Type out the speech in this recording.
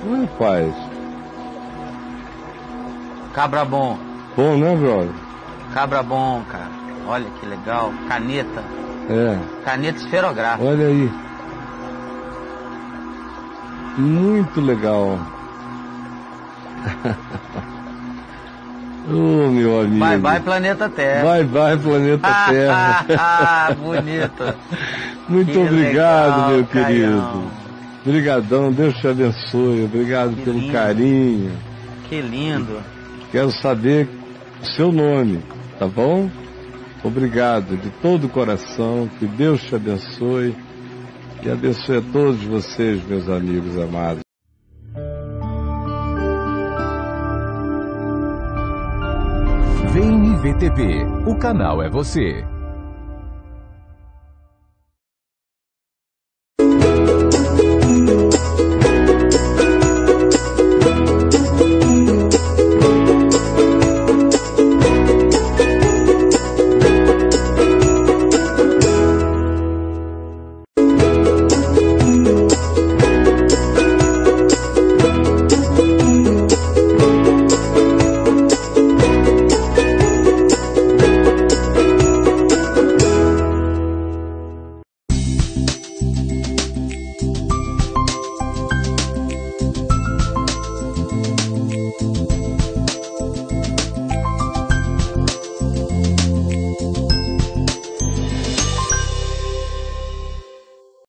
Rapaz. Cabra bom. Bom, né, brother? Cabra bom, cara. Olha que legal. Caneta. Caneta esferográfica. Olha aí. Muito legal. Ô, meu amigo. Bye, bye, planeta Terra. Bye, bye, planeta Terra. Bonito. Muito que obrigado, legal, meu Caião. querido. Obrigadão, Deus te abençoe. Obrigado Que pelo lindo. carinho. Que lindo. Quero saber o seu nome, tá bom? Obrigado de todo o coração. Que Deus te abençoe. E abençoe a todos vocês, meus amigos amados. Vem IVTV, o canal é você.